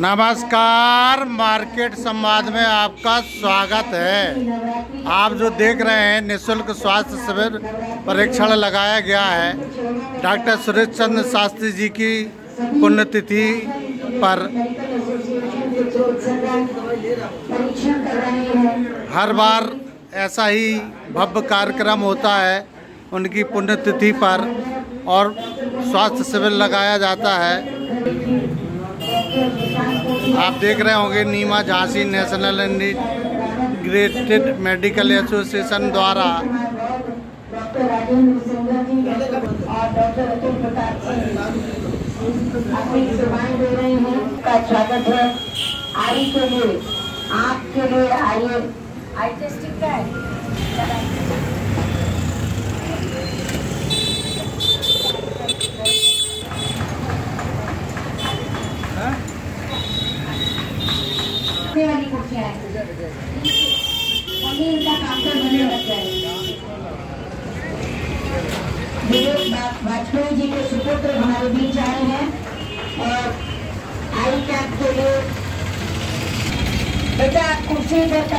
नमस्कार, मार्केट संवाद में आपका स्वागत है। आप जो देख रहे हैं निःशुल्क स्वास्थ्य शिविर परीक्षण लगाया गया है डॉक्टर सुरेश चंद्र शास्त्री जी की पुण्यतिथि पर। हर बार ऐसा ही भव्य कार्यक्रम होता है उनकी पुण्यतिथि पर और स्वास्थ्य शिविर लगाया जाता है। आप देख रहे होंगे NIMA Jhansi national integrated medical association द्वारा का स्वागत है। आई के लिए आपके लिए आइए आई टेस्टिंग का है। वाली कुर्सियाँ हैं, इनका काउंटर बने रहता है। वाजपेयी जी के सुपुत्र हमारे बीच आए हैं और आई कैंप के लिए बेटा कुर्सी पर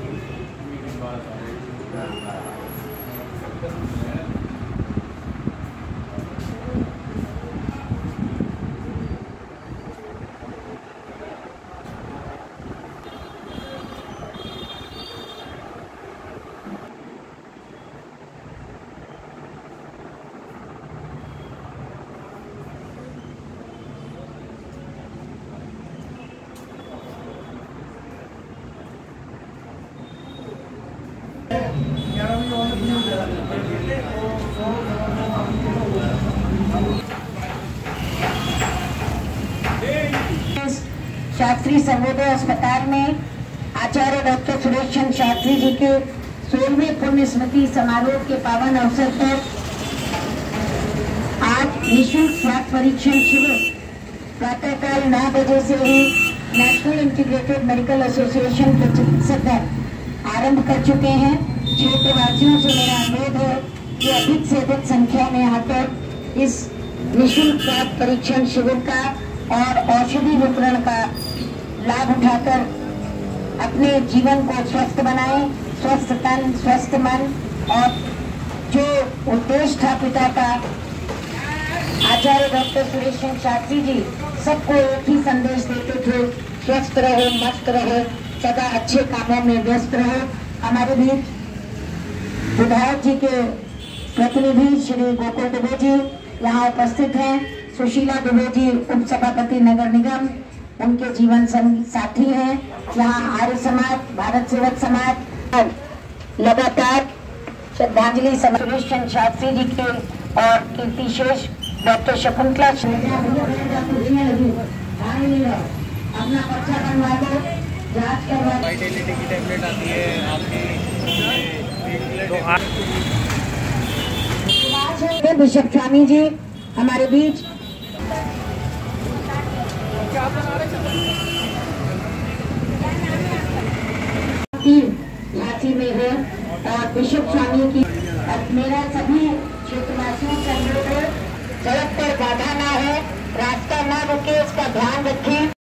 शास्त्री सर्वोदय अस्पताल में आचार्य डॉक्टर सुरेश चंद्र शास्त्री जी के 16वें पुण्य स्मृति समारोह के पावन अवसर पर आज निःशुल्क स्वास्थ्य परीक्षण शिविर प्रातःकाल 9 बजे से ही नेशनल इंटीग्रेटेड मेडिकल एसोसिएशन के चिकित्सक आरंभ कर चुके हैं। क्षेत्रवासियों से मेरा अनुरोध है कि अधिक से अधिक संख्या में आकर इस निःशुल्क स्वास्थ्य परीक्षण शिविर का और औषधि वितरण का लाभ उठाकर अपने जीवन को स्वस्थ बनाएं। स्वस्थ तन स्वस्थ मन और जो उद्देश्य था पिता का आचार्य डॉक्टर सुरेश चंद्र शास्त्री जी सबको एक ही संदेश देते थे, स्वस्थ रहे, मस्त रहे, सदा अच्छे कामों में व्यस्त रहे। हमारे बीच विधायक जी के प्रतिनिधि श्री गोकुल दुबे जी यहाँ उपस्थित हैं। सुशीला दुबे जी उप सभापति नगर निगम उनके जीवन साथी हैं। यहाँ आर्य समाज, भारत सेवक समाज लगातार श्रद्धांजलि सुरेश चंद्र शास्त्री जी के और कीर्तिशेष डॉक्टर शकुंतला अपना पर्चा बनवा दो, जांच करवा दो। वाइटैलिटी की टैबलेट आती है आपकी। बिशप स्वामी जी हमारे बीच झांसी में है और बिशप स्वामी की मेरा सभी क्षेत्रवासियों से अनुरोध है, सड़क पर बाधा ना है, रास्ता ना रुके, इसका ध्यान रखें।